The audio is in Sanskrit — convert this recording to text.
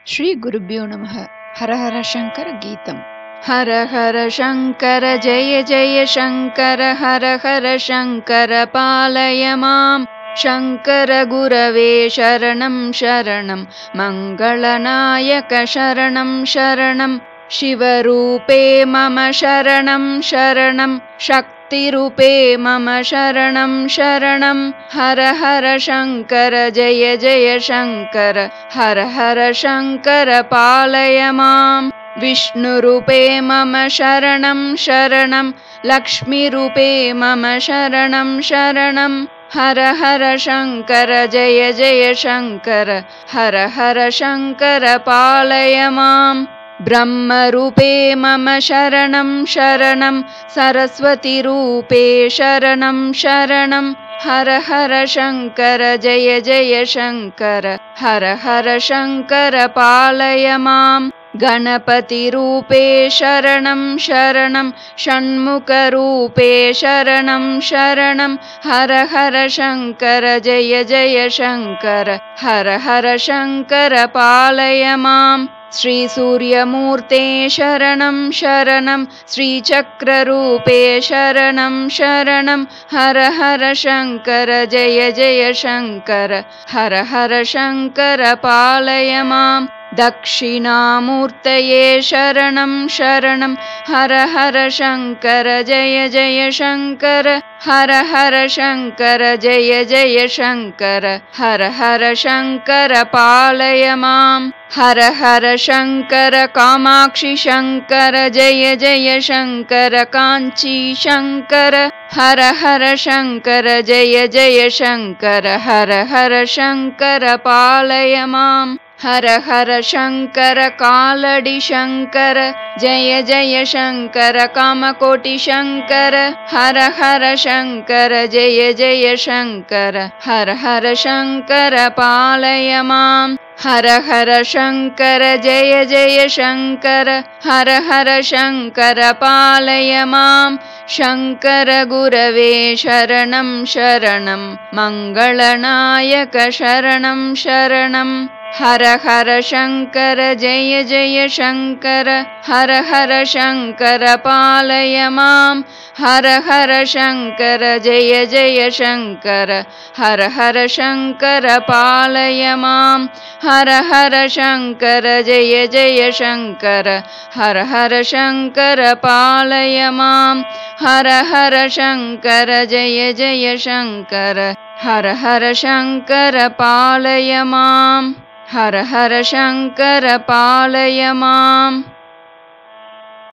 श्री गुरुभ्यो नमः। हर हर शंकर गीतम्। हर हर शंकर जय जय शंकर, हर हर शंकर पालय माम्। शंकर गुरवे शरणं शरणं, मंगलनायक शरणं शरणं। शिवरूपे मम शरणं शरणं, शक्तिरूपे मम शरणं शरणं। हर हर शंकर जय जय शंकर, हर हर शंकर पालय माम्। विष्णुरूपे मम शरणं शरणं, लक्ष्मीरूपे मम शरणं शरणं। हर हर शंकर जय जय शंकर, हर हर शंकर पालय माम्। ब्रह्मरूपे मम शरणं शरणं, सरस्वतीरूपे शरणं शरणं। हर हर शंकर जय जय शंकर, हर हर शंकर पालय माम्। गणपतिरूपे शरणं शरणं, षण्मुखरूपे शरणं शरणं। हर हर शंकर जय जय शंकर, हर हर शंकर पालय माम्। श्री सूर्यमूर्ते शरणं शरणं, श्रीचक्ररूपे शरणं शरणं। हर हर शंकर जय जय शंकर, हर हर शंकर पालय माम्। दक्षिणामूर्तये शरणं शरणं, हर हर शंकर जय जय शंकर। हर हर शंकर जय जय शंकर, हर हर शंकर पालय माम्। हर हर शंकर कामाक्षि शंकर जय जय शंकर, कांची शंकर। हर हर शंकर जय जय शंकर, हर हर शंकर पालय माम्। हर हर शंकर कालड़ी शंकर जय जय शंकर, कामकोटि शंकर। हर हर शंकर जय जय शंकर, हर हर शंकर पालय माम्। हर हर शंकर जय जय शंकर, हर हर शंकर पालय माम्। शंकर गुरवे शरणं शरणं, मंगलनायक शरणं शरणं। हर हर शंकर जय जय शंकर, हर हर शंकर पालय माम्। हर हर शंकर जय जय शंकर, हर हर शंकर पालय माम्। हर हर शंकर जय जय शंकर, हर हर शंकर पालय माम्। हर हर शंकर जय जय शंकर, हर हर शंकर पालय माम्। हर हर शंकर पालय माम्।